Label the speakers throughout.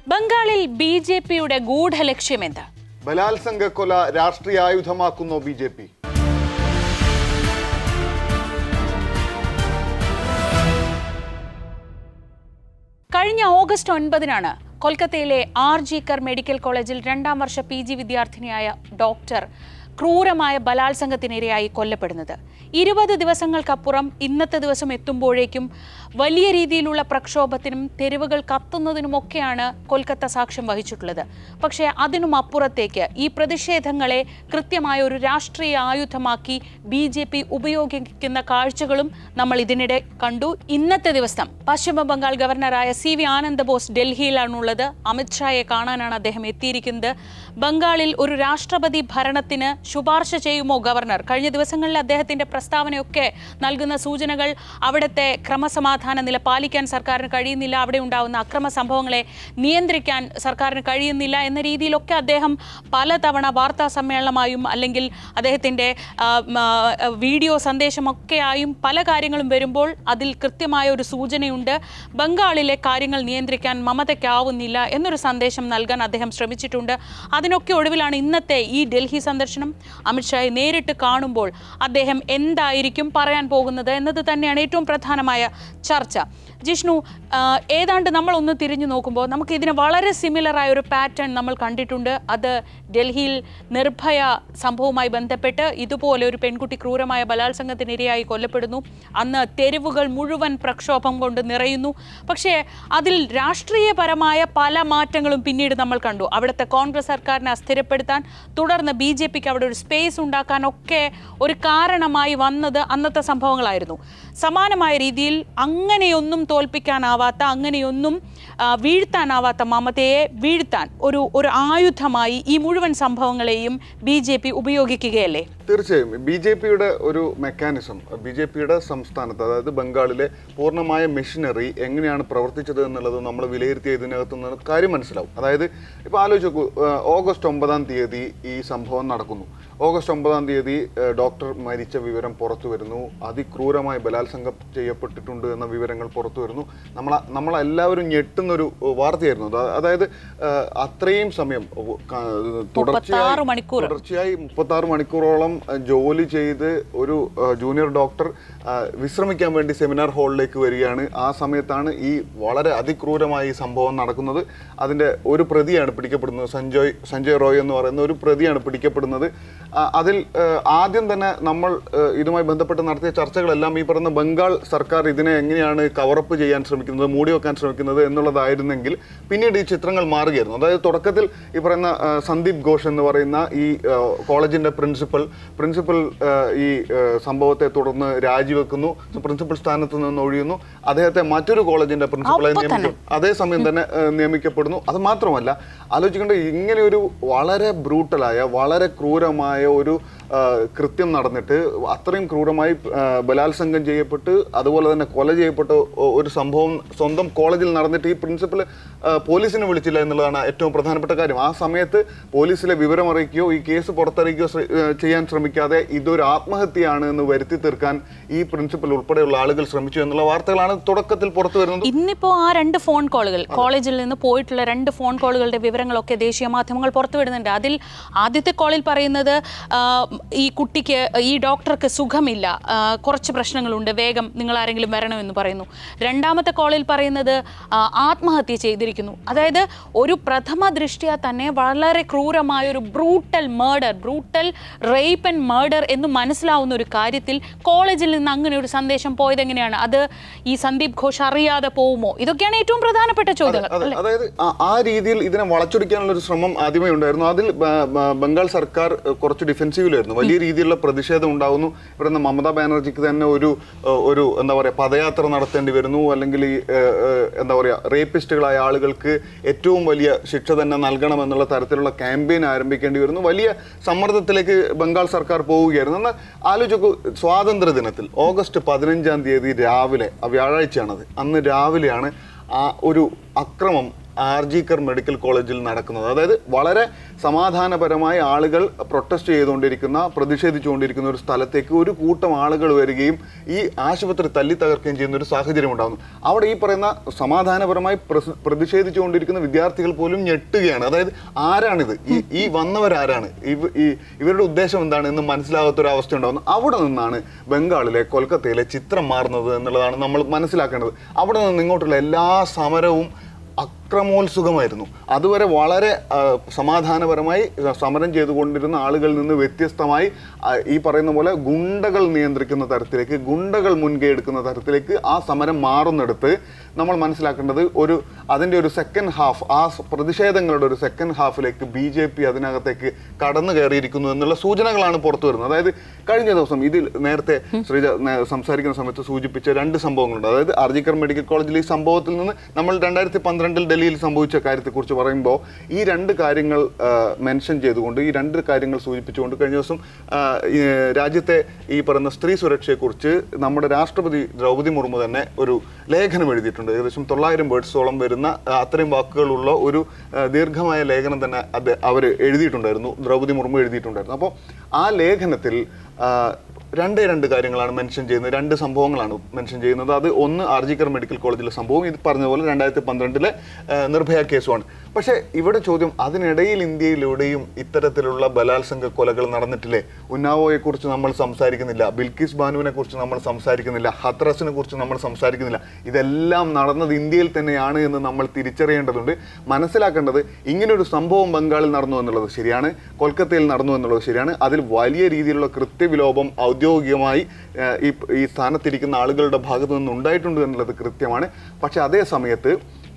Speaker 1: ബംഗാളിൽ ബിജെപിയുടെ ഗൂഢലക്ഷ്യമെന്ത്?
Speaker 2: ബലാത്സംഗ കൊല രാഷ്ട്രീയായുധമാക്കുന്നു ബിജെപി.
Speaker 1: കഴിഞ്ഞ ഓഗസ്റ്റ് 9-നാണ് കൊൽക്കത്തയിലെ ആർ.ജി. കർ മെഡിക്കൽ കോളേജിൽ 2ാം വർഷ PG വിദ്യാർത്ഥിനിയായ ഡോക്ടർ ക്രൂരമായ ബലാത്സംഗത്തിനിരയായി കൊല്ലപ്പെടുന്നത്. 20 ദിവസങ്ങൾക്കപ്പുറം ഇന്നത്തെ ദിവസം എത്തുമ്പോഴേക്കും വലിയ രീതിയിലുള്ള പ്രക്ഷോഭത്തിനും തെരുവുകൾ കത്തുന്നതിനുമൊക്കെയാണ് കൊൽക്കത്ത സാക്ഷ്യം വഹിച്ചിട്ടുള്ളത്. പക്ഷേ അതിനും അപ്പുറത്തേക്ക് ഈ പ്രതിഷേധങ്ങളെ കൃത്യമായ ഒരു രാഷ്ട്രീയ ആയുധമാക്കി BJP ഉപയോഗിക്കുന്ന കാഴ്ചകളും നമ്മൾ ഇതിനിടെ കണ്ടു. ഇന്നത്തെ ദിവസം പശ്ചിമ ബംഗാൾ ഗവർണറായ CV ആനന്ദ് ബോസ് ഡൽഹിയിലാണുള്ളത്. അമിത്ഷായെ കാണാനാണ് അദ്ദേഹം എത്തിയിരിക്കുന്നത്. ബംഗാളിൽ ഒരു രാഷ്ട്രപതി ഭരണത്തിന് ശുപാർശ ചെയ്യുമോ ഗവർണർ? കഴിഞ്ഞ ദിവസങ്ങളിൽ അദ്ദേഹത്തിന്റെ പ്രസ്താവനയൊക്കെ നൽകുന്ന സൂചനകൾ അവിടുത്തെ ക്രമസമാധാന നില പാലിക്കാൻ സർക്കാരിന് കഴിയുന്നില്ല, അവിടെ ഉണ്ടാകുന്ന അക്രമ സംഭവങ്ങളെ നിയന്ത്രിക്കാൻ സർക്കാരിന് കഴിയുന്നില്ല എന്ന രീതിയിലൊക്കെ അദ്ദേഹം പലതവണ വാർത്താ സമ്മേളനമായും അല്ലെങ്കിൽ അദ്ദേഹത്തിൻ്റെ വീഡിയോ സന്ദേശമൊക്കെയായും പല കാര്യങ്ങളും വരുമ്പോൾ അതിൽ കൃത്യമായ ഒരു സൂചനയുണ്ട്. ബംഗാളിലെ കാര്യങ്ങൾ നിയന്ത്രിക്കാൻ മമതയ്ക്കാവുന്നില്ല എന്നൊരു സന്ദേശം നൽകാൻ അദ്ദേഹം ശ്രമിച്ചിട്ടുണ്ട്. അതിനൊക്കെ ഒടുവിലാണ് ഇന്നത്തെ ഈ ഡൽഹി സന്ദർശനം. അമിത്ഷായെ നേരിട്ട് കാണുമ്പോൾ അദ്ദേഹം എന്തായിരിക്കും പറയാൻ പോകുന്നത് എന്നത് തന്നെയാണ് ഏറ്റവും പ്രധാനമായ ചർച്ച. ജിഷ്ണു, ഏതാണ്ട് നമ്മളൊന്ന് തിരിഞ്ഞു നോക്കുമ്പോൾ നമുക്ക് ഇതിന് വളരെ സിമിലറായ ഒരു പാറ്റേൺ നമ്മൾ കണ്ടിട്ടുണ്ട്. അത് ഡൽഹിയിൽ നിർഭയ സംഭവവുമായി ബന്ധപ്പെട്ട് ഇതുപോലെ ഒരു പെൺകുട്ടി ക്രൂരമായ ബലാത്സംഗത്തിനിരയായി കൊല്ലപ്പെടുന്നു. അന്ന് തെരുവുകൾ മുഴുവൻ പ്രക്ഷോഭം കൊണ്ട് നിറയുന്നു. പക്ഷേ അതിൽ രാഷ്ട്രീയപരമായ പല മാറ്റങ്ങളും പിന്നീട് നമ്മൾ കണ്ടു. അവിടുത്തെ കോൺഗ്രസ് സർക്കാരിനെ അസ്ഥിരപ്പെടുത്താൻ, തുടർന്ന് BJPക്ക് അവിടെ ഒരു സ്പേസ് ഉണ്ടാക്കാനൊക്കെ ഒരു കാരണമായി വന്നത് അന്നത്തെ സംഭവങ്ങളായിരുന്നു. സമാനമായ രീതിയിൽ അങ്ങനെയൊന്നും തോൽപ്പിക്കാനാവാത്ത, അങ്ങനെയൊന്നും വീഴ്ത്താനാവാത്ത മമതയെ വീഴ്ത്താൻ ഒരു ആയുധമായി ഈ മുഴുവൻ സംഭവങ്ങളെയും BJP ഉപയോഗിക്കുകയല്ലേ?
Speaker 2: തീർച്ചയായും BJPയുടെ ഒരു മെക്കാനിസം, BJPയുടെ സംസ്ഥാനത്ത്, അതായത് ബംഗാളിലെ പൂർണ്ണമായ മെഷീനറി എങ്ങനെയാണ് പ്രവർത്തിച്ചത് എന്നുള്ളത് നമ്മൾ വിലയിരുത്തിയ ഇതിനകത്ത് നിന്ന് കാര്യം മനസ്സിലാവും. അതായത് ഇപ്പോൾ ആലോചിച്ച് നോക്കൂ, ഓഗസ്റ്റ് 9-ാം തീയതി ഈ സംഭവം നടക്കുന്നു. ഓഗസ്റ്റ് 9-ാം തീയതി ഡോക്ടർ മരിച്ച വിവരം പുറത്തു വരുന്നു. അതിക്രൂരമായി ബലാത്സംഗം ചെയ്യപ്പെട്ടിട്ടുണ്ട് എന്ന വിവരങ്ങൾ പുറത്തു വരുന്നു. നമ്മളെല്ലാവരും ഞെട്ടുന്നൊരു വാർത്തയായിരുന്നു. അതായത് അത്രയും സമയം തുടർച്ചയായി 36 മണിക്കൂറോളം ജോലി ചെയ്ത് ഒരു ജൂനിയർ ഡോക്ടർ വിശ്രമിക്കാൻ വേണ്ടി സെമിനാർ ഹാളിലേക്ക് വരികയാണ്. ആ സമയത്താണ് ഈ വളരെ അതിക്രൂരമായ ഈ സംഭവം നടക്കുന്നത്. അതിൻ്റെ ഒരു പ്രതിയാണ് പിടിക്കപ്പെടുന്നത്. സഞ്ജയ് റോയ് എന്ന് പറയുന്ന ഒരു പ്രതിയാണ് പിടിക്കപ്പെടുന്നത്. അതിൽ ആദ്യം തന്നെ നമ്മൾ ഇതുമായി ബന്ധപ്പെട്ട് നടത്തിയ ചർച്ചകളെല്ലാം ഈ പറയുന്ന ബംഗാൾ സർക്കാർ ഇതിനെ എങ്ങനെയാണ് കവറപ്പ് ചെയ്യാൻ ശ്രമിക്കുന്നത്, മൂടി വെക്കാൻ ശ്രമിക്കുന്നത് എന്നുള്ളതായിരുന്നെങ്കിൽ പിന്നീട് ഈ ചിത്രങ്ങൾ മാറുകയായിരുന്നു. അതായത് തുടക്കത്തിൽ ഈ പറയുന്ന സന്ദീപ് ഘോഷ് എന്ന് പറയുന്ന ഈ കോളേജിൻ്റെ പ്രിൻസിപ്പൽ ഈ സംഭവത്തെ തുടർന്ന് രാജിവെക്കുന്നു, പ്രിൻസിപ്പൽ സ്ഥാനത്ത് നിന്ന് ഒഴിയുന്നു. അദ്ദേഹത്തെ മറ്റൊരു കോളേജിൻ്റെ പ്രിൻസിപ്പളായി നിയമിക്കും, അതേസമയം തന്നെ നിയമിക്കപ്പെടുന്നു. അത് മാത്രമല്ല, ആലോചിക്കേണ്ട ഇങ്ങനെ ഒരു വളരെ ബ്രൂട്ടലായ, വളരെ ക്രൂരമായ ഒരു കൃത്യം നടന്നിട്ട്, അത്രയും ക്രൂരമായി ബലാത്സംഗം ചെയ്യപ്പെട്ട് അതുപോലെ തന്നെ കൊല ചെയ്യപ്പെട്ട ഒരു സംഭവം സ്വന്തം കോളേജിൽ നടന്നിട്ട് ഈ പ്രിൻസിപ്പൽ പോലീസിനെ വിളിച്ചില്ല എന്നുള്ളതാണ് ഏറ്റവും പ്രധാനപ്പെട്ട കാര്യം. ആ സമയത്ത് പോലീസിലെ വിവരം അറിയിക്കുകയോ ഈ കേസ് പുറത്തറിയിക്കുകയോ ചെയ്യാൻ ശ്രമിക്കാതെ ഇതൊരു ആത്മഹത്യയാണ് എന്ന് വരുത്തി തീർക്കാൻ ഈ പ്രിൻസിപ്പൽ ഉൾപ്പെടെയുള്ള ആളുകൾ ശ്രമിച്ചു എന്നുള്ള വാർത്തകളാണ് തുടക്കത്തിൽ പുറത്തു വരുന്നത്.
Speaker 1: ഇന്നിപ്പോൾ ആ 2 ഫോൺ കോളുകൾ, കോളേജിൽ നിന്ന് പോയിട്ടുള്ള 2 ഫോൺ കോളുകളുടെ വിവരങ്ങളൊക്കെ ദേശീയ മാധ്യമങ്ങൾ പുറത്തുവിടുന്നുണ്ട്. അതിൽ ആദ്യത്തെ കോളിൽ പറയുന്നത് ഈ കുട്ടിക്ക്, ഈ ഡോക്ടർക്ക് സുഖമില്ല, കുറച്ച് പ്രശ്നങ്ങളുണ്ട്, വേഗം നിങ്ങൾ ആരെങ്കിലും വരണമെന്ന് പറയുന്നു. രണ്ടാമത്തെ കോളിൽ പറയുന്നത് ആത്മഹത്യ ചെയ്തിരിക്കുന്നു. അതായത് ഒരു പ്രഥമ ദൃഷ്ട്യാ തന്നെ വളരെ ക്രൂരമായ ഒരു ബ്രൂട്ടൽ റേപ്പ് ആൻഡ് മർഡർ എന്ന് മനസ്സിലാവുന്ന ഒരു കാര്യത്തിൽ കോളേജിൽ നിന്ന് അങ്ങനെ ഒരു സന്ദേശം പോയത് എങ്ങനെയാണ്? അത് ഈ സന്ദീപ് ഘോഷ് അറിയാതെ പോകുമോ? ഇതൊക്കെയാണ് ഏറ്റവും പ്രധാനപ്പെട്ട ചോദ്യങ്ങൾ.
Speaker 2: അതായത് ആ രീതിയിൽ ഇതിനെ വളച്ചൊടിക്കാനുള്ള ഒരു ശ്രമം ആദ്യമേ ഉണ്ടായിരുന്നു. അതിൽ ബംഗാൾ സർക്കാർ കുറച്ച് ഡിഫെൻസീവിലായിരുന്നു. വലിയ രീതിയിലുള്ള പ്രതിഷേധം ഉണ്ടാകുന്നു. ഇവിടുന്ന് മമതാ ബാനർജിക്ക് തന്നെ ഒരു എന്താ പറയുക പദയാത്ര നടത്തേണ്ടി വരുന്നു. അല്ലെങ്കിൽ ഈ എന്താ പറയുക റേപ്പിസ്റ്റുകളായ ആളുകൾക്ക് ഏറ്റവും വലിയ ശിക്ഷ തന്നെ നൽകണമെന്നുള്ള തരത്തിലുള്ള ക്യാമ്പയിൻ ആരംഭിക്കേണ്ടി വരുന്നു. വലിയ സമ്മർദ്ദത്തിലേക്ക് ബംഗാൾ സർക്കാർ പോവുകയായിരുന്നു. എന്നാൽ ആലോചിക്കൂ, സ്വാതന്ത്ര്യ ദിനത്തിൽ ഓഗസ്റ്റ് 15-ാം തീയതി രാവിലെ, വ്യാഴാഴ്ചയാണത്, അന്ന് രാവിലെയാണ് ആ ഒരു അക്രമം ആർജിക്കർ മെഡിക്കൽ കോളേജിൽ നടക്കുന്നത്. അതായത് വളരെ സമാധാനപരമായി ആളുകൾ പ്രൊട്ടസ്റ്റ് ചെയ്തുകൊണ്ടിരിക്കുന്ന, പ്രതിഷേധിച്ചുകൊണ്ടിരിക്കുന്ന ഒരു സ്ഥലത്തേക്ക് ഒരു കൂട്ടം ആളുകൾ വരികയും ഈ ആശുപത്രി തല്ലി തകർക്കുകയും ചെയ്യുന്ന ഒരു സാഹചര്യം ഉണ്ടാകുന്നു. അവിടെ ഈ പറയുന്ന സമാധാനപരമായി പ്രതിഷേധിച്ചുകൊണ്ടിരിക്കുന്ന വിദ്യാർത്ഥികൾ പോലും ഞെട്ടുകയാണ്. അതായത് ആരാണിത്, ഈ വന്നവരാരാണ്, ഇവരുടെ ഉദ്ദേശം എന്താണ് എന്ന് മനസ്സിലാകാത്തൊരവസ്ഥ ഉണ്ടാകുന്നു. അവിടെ നിന്നാണ് ബംഗാളിലെ കൊൽക്കത്തയിലെ ചിത്രം മാറുന്നത് എന്നുള്ളതാണ് നമ്മൾ മനസ്സിലാക്കേണ്ടത്. അവിടെ നിന്ന് ഇങ്ങോട്ടുള്ള എല്ലാ സമരവും അക്രമോത്സുകമായിരുന്നു. അതുവരെ വളരെ സമാധാനപരമായി സമരം ചെയ്തുകൊണ്ടിരുന്ന ആളുകളിൽ നിന്ന് വ്യത്യസ്തമായി ഈ പറയുന്ന പോലെ ഗുണ്ടകൾ നിയന്ത്രിക്കുന്ന തരത്തിലേക്ക്, ഗുണ്ടകൾ മുൻകൈ എടുക്കുന്ന തരത്തിലേക്ക് ആ സമരം മാറുന്നിടത്ത് നമ്മൾ മനസ്സിലാക്കേണ്ടത് അതിൻ്റെ ഒരു സെക്കൻഡ് ഹാഫ്, ആ പ്രതിഷേധങ്ങളുടെ ഒരു സെക്കൻഡ് ഹാഫിലേക്ക് BJP അതിനകത്തേക്ക് കടന്നു കയറിയിരിക്കുന്നു എന്നുള്ള സൂചനകളാണ് പുറത്തു വരുന്നത്. അതായത് കഴിഞ്ഞ ദിവസം ഇതിൽ നേരത്തെ ശ്രീജ സംസാരിക്കുന്ന സമയത്ത് സൂചിപ്പിച്ച 2 സംഭവങ്ങളുണ്ട്. അതായത് ആർജിക്കർ മെഡിക്കൽ കോളേജിൽ ഈ സംഭവത്തിൽ നിന്ന് നമ്മൾ 2012 ഡൽഹിയിൽ സംഭവിച്ച കാര്യത്തെക്കുറിച്ച് പറയുമ്പോൾ ഈ 2 കാര്യങ്ങൾ മെൻഷൻ ചെയ്തുകൊണ്ട്, ഈ 2 കാര്യങ്ങൾ സൂചിപ്പിച്ചുകൊണ്ട് കഴിഞ്ഞ ദിവസം രാജ്യത്തെ ഈ പറയുന്ന സ്ത്രീ സുരക്ഷയെക്കുറിച്ച് നമ്മുടെ രാഷ്ട്രപതി ദ്രൗപദി മുർമു തന്നെ ഒരു ലേഖനം എഴുതിയിട്ടുണ്ട്. ഏകദേശം 900 വേർഡ്സോളം വരുന്ന അത്രയും വാക്കുകളുള്ള ഒരു ദീർഘമായ ലേഖനം തന്നെ അവർ എഴുതിയിട്ടുണ്ടായിരുന്നു, ദ്രൗപദി മുർമു എഴുതിയിട്ടുണ്ടായിരുന്നു. അപ്പോൾ ആ ലേഖനത്തിൽ 2 കാര്യങ്ങളാണ് മെൻഷൻ ചെയ്യുന്നത്, 2 സംഭവങ്ങളാണ് മെൻഷൻ ചെയ്യുന്നത്. അത് ഒന്ന് ആർജിക്കർ മെഡിക്കൽ കോളേജിലെ സംഭവം, ഇത് പറഞ്ഞതുപോലെ 2012 നിർഭയ കേസുമാണ്. പക്ഷേ ഇവിടെ ചോദ്യം, അതിനിടയിൽ ഇന്ത്യയിലൂടെയും ഇത്തരത്തിലുള്ള ബലാത്സംഗ കൊലകൾ നടന്നിട്ടില്ലേ? ഉന്നാവോയെക്കുറിച്ച് നമ്മൾ സംസാരിക്കുന്നില്ല, ബിൽക്കിസ് ബാനുവിനെ കുറിച്ച് നമ്മൾ സംസാരിക്കുന്നില്ല, ഹത്രസിനെ കുറിച്ച് നമ്മൾ സംസാരിക്കുന്നില്ല. ഇതെല്ലാം നടന്നത് ഇന്ത്യയിൽ തന്നെയാണ് എന്ന് നമ്മൾ തിരിച്ചറിയേണ്ടതുണ്ട്. മനസ്സിലാക്കേണ്ടത്, ഇങ്ങനൊരു സംഭവം ബംഗാളിൽ നടന്നു എന്നുള്ളത് ശരിയാണ്, കൊൽക്കത്തയിൽ നടന്നു എന്നുള്ളത് ശരിയാണ്. അതിൽ വലിയ രീതിയിലുള്ള കൃത്യവിലോപം ഔദ്യോഗികമായി ഈ സ്ഥാനത്തിരിക്കുന്ന ആളുകളുടെ ഭാഗത്തു നിന്ന് ഉണ്ടായിട്ടുണ്ട് എന്നുള്ളത് കൃത്യമാണ്. പക്ഷെ അതേ സമയത്ത്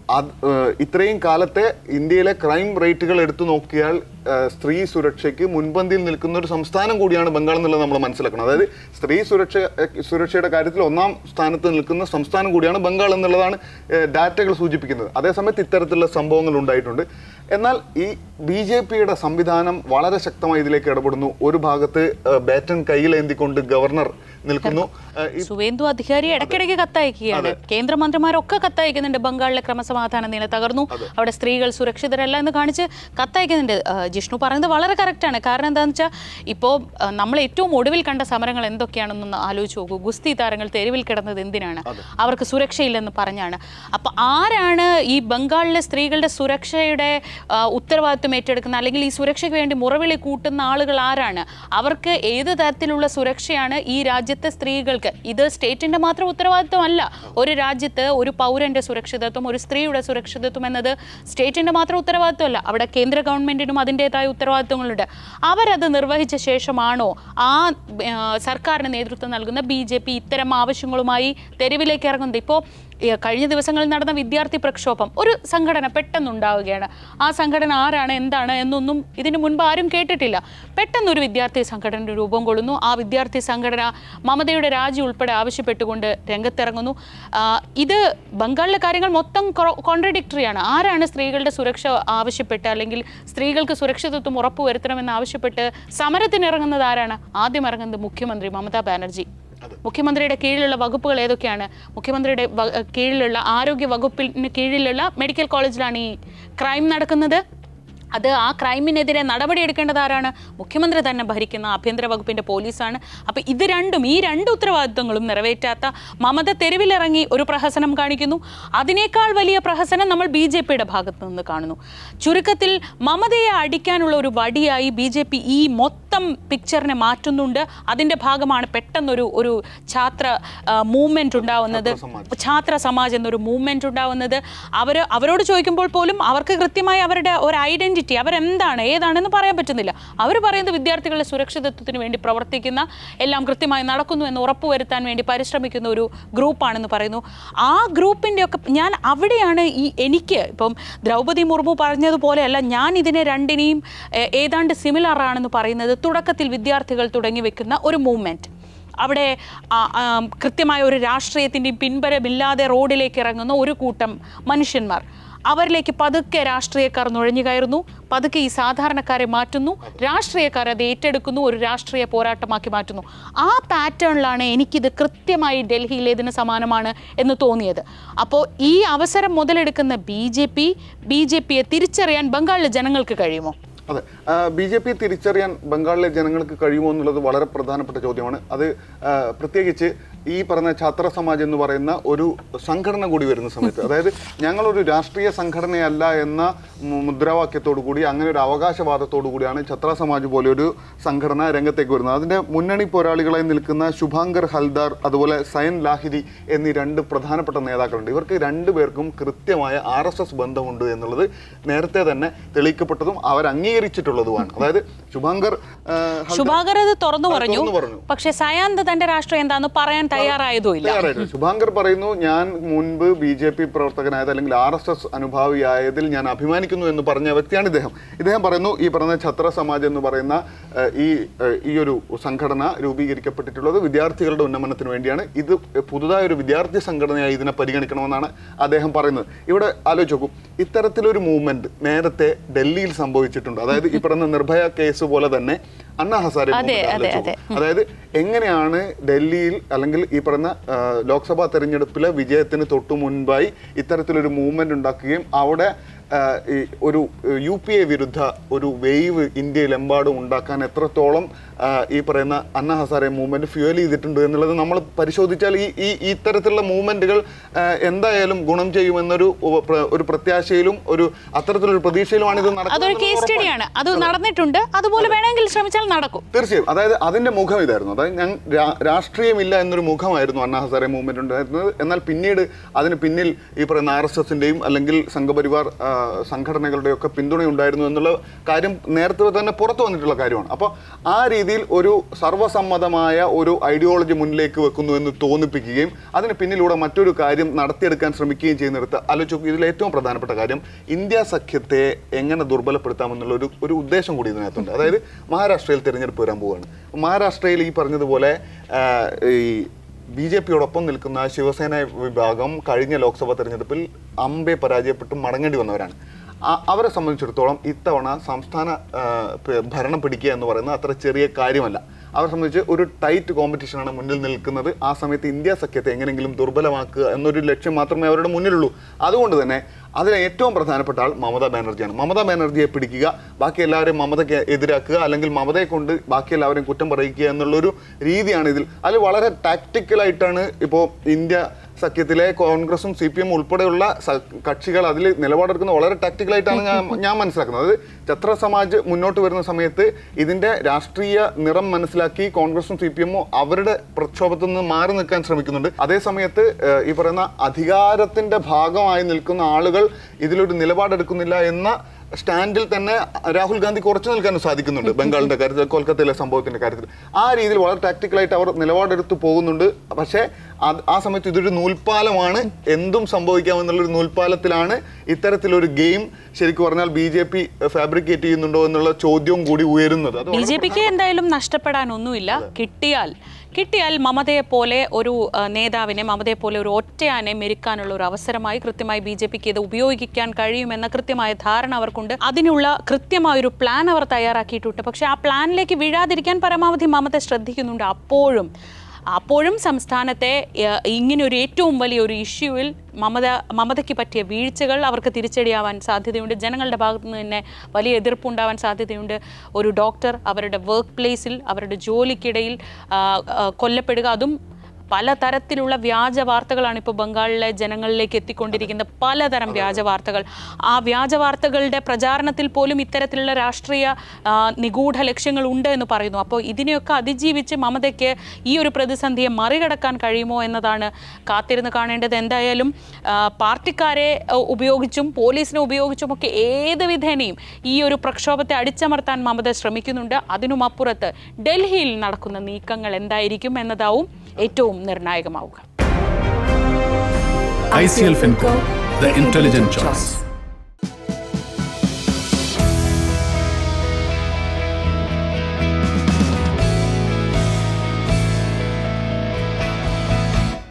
Speaker 2: ഇത്രയും കാലത്തെ ഇന്ത്യയിലെ ക്രൈം റേറ്റുകൾ എടുത്തു നോക്കിയാൽ സ്ത്രീ സുരക്ഷയ്ക്ക് മുൻപന്തിയിൽ നിൽക്കുന്ന ഒരു സംസ്ഥാനം കൂടിയാണ് ബംഗാൾ എന്നുള്ളത് നമ്മൾ മനസ്സിലാക്കണം. അതായത് സ്ത്രീ സുരക്ഷയുടെ കാര്യത്തിൽ 1ാം സ്ഥാനത്ത് നിൽക്കുന്ന സംസ്ഥാനം കൂടിയാണ് ബംഗാൾ എന്നുള്ളതാണ് ഡാറ്റകൾ സൂചിപ്പിക്കുന്നത്. അതേസമയത്ത് ഇത്തരത്തിലുള്ള സംഭവങ്ങൾ ഉണ്ടായിട്ടുണ്ട്. എന്നാൽ ഈ BJPയുടെ സംവിധാനം വളരെ ശക്തമായി ഇതിലേക്ക് ഇടപെടുന്നു. ഒരു ഭാഗത്ത് ബാറ്റൺ കയ്യിലേന്തിക്കൊണ്ട് ഗവർണർ നിൽക്കുന്നു.
Speaker 1: സുവേന്ദു അധികാരി ഇടയ്ക്കിടയ്ക്ക് കത്തയക്കുകയാണ്. കേന്ദ്രമന്ത്രിമാരൊക്കെ കത്തയക്കുന്നുണ്ട്. ബംഗാളിലെ ക്രമസമാധാന നില തകർന്നു, അവിടെ സ്ത്രീകൾ സുരക്ഷിതരല്ല എന്ന് കാണിച്ച് കത്തയക്കുന്നുണ്ട്. ജിഷ്ണു പറയുന്നത് വളരെ കറക്റ്റാണ്. കാരണം എന്താണെന്ന് വെച്ചാൽ ഇപ്പോൾ നമ്മൾ ഏറ്റവും ഒടുവിൽ കണ്ട സമരങ്ങൾ എന്തൊക്കെയാണെന്നൊന്ന് ആലോചിച്ച് നോക്കൂ. ഗുസ്തി താരങ്ങൾ തെരുവിൽ കിടന്നത് എന്തിനാണ്? അവർക്ക് സുരക്ഷയില്ലെന്ന് പറഞ്ഞാണ്. അപ്പോൾ ആരാണ് ഈ ബംഗാളിലെ സ്ത്രീകളുടെ സുരക്ഷയുടെ ഉത്തരവാദിത്വം ഏറ്റെടുക്കുന്ന, അല്ലെങ്കിൽ ഈ സുരക്ഷയ്ക്ക് വേണ്ടി മുറവിളി കൂട്ടുന്ന ആളുകൾ ആരാണ്? അവർക്ക് ഏത് തരത്തിലുള്ള സുരക്ഷയാണ് ഈ രാജ്യത്തെ സ്ത്രീകൾക്ക്? ഇത് സ്റ്റേറ്റിന്റെ മാത്രം ഉത്തരവാദിത്വമല്ല. ഒരു രാജ്യത്ത് ഒരു പൗരന്റെ സുരക്ഷിതത്വം, ഒരു സ്ത്രീയുടെ സുരക്ഷിതത്വം എന്നത് സ്റ്റേറ്റിന്റെ മാത്രം ഉത്തരവാദിത്വമല്ല. അവിടെ കേന്ദ്ര ഗവൺമെന്റിനും അതിൻ്റെതായ ഉത്തരവാദിത്വങ്ങളുണ്ട്. അവരത് നിർവഹിച്ച ശേഷമാണോ ആ സർക്കാരിന് നേതൃത്വം നൽകുന്ന BJP ഇത്തരം ആവശ്യങ്ങളുമായി തെരുവിലേക്ക് ഇറങ്ങുന്നത്? ഇപ്പോൾ കഴിഞ്ഞ ദിവസങ്ങളിൽ നടന്ന വിദ്യാർത്ഥി പ്രക്ഷോഭം, ഒരു സംഘടന പെട്ടെന്നുണ്ടാവുകയാണ്. ആ സംഘടന ആരാണ്, എന്താണ് എന്നൊന്നും ഇതിനു മുൻപ് ആരും കേട്ടിട്ടില്ല. പെട്ടെന്നൊരു വിദ്യാർത്ഥി സംഘടന രൂപം കൊള്ളുന്നു. ആ വിദ്യാർത്ഥി സംഘടന മമതയുടെ രാജി ഉൾപ്പെടെ ആവശ്യപ്പെട്ടുകൊണ്ട് രംഗത്തിറങ്ങുന്നു. ഇത് ബംഗാളിലെ കാര്യങ്ങൾ മൊത്തം കോൺട്രഡിക്ടറിയാണ്. ആരാണ് സ്ത്രീകളുടെ സുരക്ഷ ആവശ്യപ്പെട്ട്, അല്ലെങ്കിൽ സ്ത്രീകൾക്ക് സുരക്ഷിതത്വം ഉറപ്പുവരുത്തണമെന്ന് ആവശ്യപ്പെട്ട് സമരത്തിനിറങ്ങുന്നത് ആരാണ്? ആദ്യം ഇറങ്ങുന്നത് മുഖ്യമന്ത്രി മമതാ ബാനർജി. മുഖ്യമന്ത്രിയുടെ കീഴിലുള്ള വകുപ്പുകൾ ഏതൊക്കെയാണ്? മുഖ്യമന്ത്രിയുടെ കീഴിലുള്ള ആരോഗ്യ വകുപ്പിന് കീഴിലുള്ള മെഡിക്കൽ കോളേജിലാണ് ഈ ക്രൈം നടക്കുന്നത്. അത് ആ ക്രൈമിനെതിരെ നടപടിയെടുക്കേണ്ടത് ആരാണ്? മുഖ്യമന്ത്രി തന്നെ ഭരിക്കുന്ന ആഭ്യന്തര വകുപ്പിൻ്റെ പോലീസാണ്. അപ്പോൾ ഈ 2 ഉത്തരവാദിത്വങ്ങളും നിറവേറ്റാത്ത മമത തെരുവിലിറങ്ങി ഒരു പ്രഹസനം കാണിക്കുന്നു. അതിനേക്കാൾ വലിയ പ്രഹസനം നമ്മൾ BJPയുടെ ഭാഗത്തു നിന്ന് കാണുന്നു. ചുരുക്കത്തിൽ മമതയെ അടിക്കാനുള്ള ഒരു വടിയായി BJP ഈ മൊത്തം പിക്ചറിനെ മാറ്റുന്നുണ്ട്. അതിൻ്റെ ഭാഗമാണ് പെട്ടെന്നൊരു ഛാത്ര മൂവ്മെൻറ്റ് ഉണ്ടാവുന്നത്, ഛാത്ര സമാജ് എന്നൊരു മൂവ്മെൻറ്റ് ഉണ്ടാവുന്നത്. അവരോട് ചോദിക്കുമ്പോൾ പോലും അവർക്ക് കൃത്യമായി അവരുടെ ഒരു ഐഡൻറ്റിറ്റി, അവരെന്താണ് ഏതാണെന്ന് പറയാൻ പറ്റുന്നില്ല. അവർ പറയുന്നത് വിദ്യാർത്ഥികളുടെ സുരക്ഷിതത്വത്തിന് വേണ്ടി പ്രവർത്തിക്കുന്ന, എല്ലാം കൃത്യമായി നടക്കുന്നു എന്ന് ഉറപ്പുവരുത്താൻ വേണ്ടി പരിശ്രമിക്കുന്ന ഒരു ഗ്രൂപ്പാണെന്ന് പറയുന്നു. ആ ഗ്രൂപ്പിൻ്റെ ഒക്കെ ഞാൻ അവിടെയാണ് എനിക്ക് ഇപ്പം ദ്രൗപദി മുർമു പറഞ്ഞതുപോലെയല്ല, ഞാൻ ഇതിനെ 2നെയും ഏതാണ്ട് സിമിലർ ആണെന്ന് പറയുന്നത് തുടക്കത്തിൽ വിദ്യാർത്ഥികൾ തുടങ്ങി വെക്കുന്ന ഒരു മൂവ്മെൻറ്റ്. അവിടെ കൃത്യമായ ഒരു രാഷ്ട്രീയത്തിൻ്റെയും പിൻബലമില്ലാതെ റോഡിലേക്ക് ഇറങ്ങുന്ന ഒരു കൂട്ടം മനുഷ്യന്മാർ. അവരിലേക്ക് പതുക്കെ രാഷ്ട്രീയക്കാർ നുഴഞ്ഞു കയറുന്നു, പതുക്കെ ഈ സാധാരണക്കാരെ മാറ്റുന്നു, രാഷ്ട്രീയക്കാർ അത് ഏറ്റെടുക്കുന്നു, ഒരു രാഷ്ട്രീയ പോരാട്ടമാക്കി മാറ്റുന്നു. ആ പാറ്റേണിലാണ് എനിക്കിത് കൃത്യമായി ഡൽഹിയിലേതിന് സമാനമാണ് എന്ന് തോന്നിയത്. അപ്പോൾ ഈ അവസരം മുതലെടുക്കുന്ന ബി ജെ പിയെ തിരിച്ചറിയാൻ ബംഗാളിലെ ജനങ്ങൾക്ക് കഴിയുമോ?
Speaker 2: അതെ, ബി ജെ പി തിരിച്ചറിയാൻ ബംഗാളിലെ ജനങ്ങൾക്ക് കഴിയുമോ എന്നുള്ളത് വളരെ പ്രധാനപ്പെട്ട ചോദ്യമാണ്. അത് പ്രത്യേകിച്ച് ഈ പറഞ്ഞ ഛാത്ര സമാജ് എന്ന് പറയുന്ന ഒരു സംഘടന കൂടി വരുന്ന സമയത്ത്, അതായത് ഞങ്ങളൊരു രാഷ്ട്രീയ സംഘടനയല്ല എന്ന മുദ്രാവാക്യത്തോടു കൂടി, അങ്ങനെ ഒരു അവകാശവാദത്തോടു കൂടിയാണ് ഛാത്ര സമാജ് പോലെ ഒരു സംഘടന രംഗത്തേക്ക് വരുന്നത്. അതിൻ്റെ മുന്നണി പോരാളികളായി നിൽക്കുന്ന ശുഭാങ്കർ ഹൽദാർ, അതുപോലെ സയൻ ലാഹിരി എന്നീ രണ്ട് പ്രധാനപ്പെട്ട നേതാക്കളുണ്ട്. ഇവർക്ക് രണ്ടുപേർക്കും കൃത്യമായ RSS ബന്ധമുണ്ട് എന്നുള്ളത് നേരത്തെ തന്നെ തെളിയിക്കപ്പെട്ടതും അവർ അംഗീകരിച്ചിട്ടുള്ളതുമാണ്. അതായത് ശുഭാങ്കർ
Speaker 1: അത് തുറന്നു പറഞ്ഞു. പക്ഷേ സയാന്ത് തന്റെ രാഷ്ട്രീയം എന്താണെന്ന് പറയാൻ തയ്യാറായതുമില്ല.
Speaker 2: ശുഭാങ്കർ പറയുന്നു, ഞാൻ മുൻപ് BJP പ്രവർത്തകനായത് അല്ലെങ്കിൽ RSS അനുഭാവിയായതിൽ ഞാൻ അഭിമാനിക്കുന്നു എന്ന് പറഞ്ഞ വ്യക്തിയാണ് ഇദ്ദേഹം. പറയുന്നു, ഈ പറഞ്ഞ ഛത്ര സമാജ് എന്ന് പറയുന്ന ഈ ഒരു സംഘടന രൂപീകരിക്കപ്പെട്ടിട്ടുള്ളത് വിദ്യാർത്ഥികളുടെ ഉന്നമനത്തിന് വേണ്ടിയാണ്. ഇത് പുതുതായ ഒരു വിദ്യാർത്ഥി സംഘടനയായി ഇതിനെ പരിഗണിക്കണമെന്നാണ് അദ്ദേഹം പറയുന്നത്. ഇവിടെ ആലോചിച്ച് നോക്കൂ, ഇത്തരത്തിലൊരു മൂവ്മെന്റ് നേരത്തെ ഡൽഹിയിൽ സംഭവിച്ചിട്ടുണ്ട്. അതായത് ഈ പറയുന്ന നിർഭയ കേസ് പോലെ തന്നെ അണ്ണാ ഹസാരെ, അതായത് എങ്ങനെയാണ് ഡൽഹിയിൽ അല്ലെങ്കിൽ ഈ പറഞ്ഞ ലോക്സഭാ തെരഞ്ഞെടുപ്പിലെ വിജയത്തിന് തൊട്ടു മുൻപായി ഇത്തരത്തിലൊരു മൂവ്മെന്റ് ഉണ്ടാക്കുകയും അവിടെ ഒരു UPA വിരുദ്ധ ഒരു വേവ് ഇന്ത്യയിലെമ്പാടും ഉണ്ടാക്കാൻ എത്രത്തോളം ഈ പറയുന്ന അണ്ണാ ഹസാരെ മൂവ്മെന്റ് ഫ്യൂവൽ ചെയ്തിട്ടുണ്ട് എന്നുള്ളത് നമ്മൾ പരിശോധിച്ചാൽ ഈ ഇത്തരത്തിലുള്ള മൂവ്മെന്റുകൾ എന്തായാലും ഗുണം ചെയ്യുമെന്നൊരു ഒരു പ്രത്യാശയിലും ഒരു അത്തരത്തിലൊരു പ്രതീക്ഷയിലുമാണ് ഇത്
Speaker 1: നടന്നിട്ടുണ്ട്. അതുപോലെ വേണമെങ്കിൽ ശ്രമിച്ചാൽ നടക്കും.
Speaker 2: തീർച്ചയായും. അതായത് അതിന്റെ മുഖം ഇതായിരുന്നു. അതായത് രാഷ്ട്രീയമില്ല എന്നൊരു മുഖമായിരുന്നു അണ്ണാ ഹസാരെ മൂവ്മെന്റ് ഉണ്ടായിരുന്നത്. എന്നാൽ പിന്നീട് അതിന് പിന്നിൽ ഈ പറയുന്ന RSSന്റെയും അല്ലെങ്കിൽ സംഘപരിവാർ സംഘടനകളുടെയൊക്കെ പിന്തുണയുണ്ടായിരുന്നു എന്നുള്ള കാര്യം നേരത്തെ തന്നെ പുറത്തു വന്നിട്ടുള്ള കാര്യമാണ്. അപ്പോൾ ആ രീതിയിൽ ഒരു സർവ്വസമ്മതമായ ഒരു ഐഡിയോളജി മുന്നിലേക്ക് വെക്കുന്നു എന്ന് തോന്നിപ്പിക്കുകയും അതിന് പിന്നിലൂടെ മറ്റൊരു കാര്യം നടത്തിയെടുക്കാൻ ശ്രമിക്കുകയും ചെയ്യുന്നിടത്ത് ആലോചിച്ചു. ഇതിൽ ഏറ്റവും പ്രധാനപ്പെട്ട കാര്യം ഇന്ത്യ സഖ്യത്തെ എങ്ങനെ ദുർബലപ്പെടുത്താമെന്നുള്ള ഒരു ഉദ്ദേശം കൂടി ഇതിനകത്തുണ്ട്. അതായത് മഹാരാഷ്ട്രയിൽ തിരഞ്ഞെടുപ്പ് വരാൻ പോവുകയാണ്. മഹാരാഷ്ട്രയിൽ ഈ പറഞ്ഞതുപോലെ ഈ BJPയോടൊപ്പം നിൽക്കുന്ന ശിവസേന വിഭാഗം കഴിഞ്ഞ ലോക്സഭാ തെരഞ്ഞെടുപ്പിൽ അമ്പെ പരാജയപ്പെട്ട് മടങ്ങേണ്ടി വന്നവരാണ്. അവരെ സംബന്ധിച്ചിടത്തോളം ഇത്തവണ സംസ്ഥാന ഭരണം പിടിക്കുക എന്ന് പറയുന്നത് അത്ര ചെറിയ കാര്യമല്ല. അവരെ സംബന്ധിച്ച് ഒരു ടൈറ്റ് കോമ്പറ്റീഷനാണ് മുന്നിൽ നിൽക്കുന്നത്. ആ സമയത്ത് ഇന്ത്യ സഖ്യത്തെ എങ്ങനെയെങ്കിലും ദുർബലമാക്കുക എന്നൊരു ലക്ഷ്യം മാത്രമേ അവരുടെ മുന്നിലുള്ളൂ. അതുകൊണ്ട് തന്നെ അതിലെ ഏറ്റവും പ്രധാനപ്പെട്ട ആൾ മമതാ ബാനർജിയാണ്. മമതാ ബാനർജിയെ പിടിക്കുക, ബാക്കി എല്ലാവരെയും മമതയ്ക്ക് എതിരാക്കുക, അല്ലെങ്കിൽ മമതയെ കൊണ്ട് ബാക്കി എല്ലാവരെയും കുറ്റം പറയിക്കുക എന്നുള്ളൊരു രീതിയാണ് ഇതിൽ. അതിൽ വളരെ ടാക്ടിക്കലായിട്ടാണ് ഇപ്പോൾ ഇന്ത്യ സഖ്യത്തിലെ കോൺഗ്രസും CPM ഉൾപ്പെടെയുള്ള കക്ഷികൾ അതിൽ നിലപാടെടുക്കുന്നത്. വളരെ ടാക്ടിക്കലായിട്ടാണ് ഞാൻ മനസ്സിലാക്കുന്നത്. അതായത് ഛത്ര സമാജ് മുന്നോട്ട് വരുന്ന സമയത്ത് ഇതിൻ്റെ രാഷ്ട്രീയ നിറം മനസ്സിലാക്കി കോൺഗ്രസും CPMഉം അവരുടെ പ്രക്ഷോഭത്തിൽ നിന്ന് മാറി നിൽക്കാൻ ശ്രമിക്കുന്നുണ്ട്. അതേ സമയത്ത് ഈ പറയുന്ന അധികാരത്തിൻ്റെ ഭാഗമായി നിൽക്കുന്ന ആളുകൾ ഇതിലൊരു നിലപാടെടുക്കുന്നില്ല എന്ന സ്റ്റാൻഡിൽ തന്നെ രാഹുൽ ഗാന്ധിക്ക് ഉറച്ചു നിൽക്കാനും സാധിക്കുന്നുണ്ട്. ബംഗാളിൻ്റെ കാര്യത്തിൽ, കൊൽക്കത്തയിലെ സംഭവത്തിൻ്റെ കാര്യത്തിൽ ആ രീതിയിൽ വളരെ ടാക്ടിക്കലായിട്ട് അവർ നിലപാടെടുത്ത് പോകുന്നുണ്ട്. പക്ഷേ ആ സമയത്ത് ഇതൊരു നൂൽപ്പാലമാണ്, എന്തും സംഭവിക്കാമെന്നുള്ളൊരു നൂൽപ്പാലത്തിലാണ് ഇത്തരത്തിലൊരു ഗെയിം ശരിക്കും പറഞ്ഞാൽ BJP ഫാബ്രിക്കേറ്റ് ചെയ്യുന്നുണ്ടോ എന്നുള്ള ചോദ്യവും കൂടി ഉയരുന്നത്.
Speaker 1: BJPക്ക് എന്തായാലും നഷ്ടപ്പെടാനൊന്നുമില്ല. കിട്ടിയാൽ മമതയെ പോലെ ഒരു നേതാവിനെ, മമതയെ പോലെ ഒരു ഒറ്റയാനെ മെരുക്കാനുള്ള ഒരു അവസരമായി കൃത്യമായി BJPക്ക് ഇത് ഉപയോഗിക്കാൻ കഴിയുമെന്ന കൃത്യമായ ധാരണ അവർക്കുണ്ട്. അതിനുള്ള കൃത്യമായൊരു പ്ലാൻ അവർ തയ്യാറാക്കിയിട്ടുണ്ട്. പക്ഷേ ആ പ്ലാനിലേക്ക് വീഴാതിരിക്കാൻ പരമാവധി മമത ശ്രദ്ധിക്കുന്നുണ്ട്. അപ്പോഴും സംസ്ഥാനത്തെ ഇങ്ങനെ ഒരു ഏറ്റവും വലിയൊരു ഇഷ്യൂവിൽ മമതയ്ക്ക് പറ്റിയ വീഴ്ചകൾ അവർക്ക് തിരിച്ചടിയാവാൻ സാധ്യതയുണ്ട്. ജനങ്ങളുടെ ഭാഗത്തു നിന്ന് തന്നെ വലിയ എതിർപ്പുണ്ടാവാൻ സാധ്യതയുണ്ട്. ഒരു ഡോക്ടർ അവരുടെ വർക്ക് പ്ലേസിൽ, അവരുടെ ജോലിക്കിടയിൽ കൊല്ലപ്പെടുക, അതും പലതരത്തിലുള്ള വ്യാജ വാർത്തകളാണ് ഇപ്പോൾ ബംഗാളിലെ ജനങ്ങളിലേക്ക് എത്തിക്കൊണ്ടിരിക്കുന്ന പലതരം വ്യാജ വാർത്തകൾ. ആ വ്യാജ വാർത്തകളുടെ പ്രചാരണത്തിൽ പോലും ഇത്തരത്തിലുള്ള രാഷ്ട്രീയ നിഗൂഢ ലക്ഷ്യങ്ങൾ ഉണ്ട് എന്ന് പറയുന്നു. അപ്പോൾ ഇതിനെയൊക്കെ അതിജീവിച്ച് മമതയ്ക്ക് ഈ ഒരു പ്രതിസന്ധിയെ മറികടക്കാൻ കഴിയുമോ എന്നതാണ് കാത്തിരുന്ന് കാണേണ്ടത്. എന്തായാലും പാർട്ടിക്കാരെ ഉപയോഗിച്ചും പോലീസിനെ ഉപയോഗിച്ചും ഒക്കെ ഏത് വിധേനയും ഈ ഒരു പ്രക്ഷോഭത്തെ അടിച്ചമർത്താൻ മമത ശ്രമിക്കുന്നുണ്ട്. അതിനുമപ്പുറത്ത് ഡൽഹിയിൽ നടക്കുന്ന നീക്കങ്ങൾ എന്തായിരിക്കും എന്നതാവും ഏറ്റവും നിർണായകമാവുക.
Speaker 3: ICL Finco, the intelligent choice.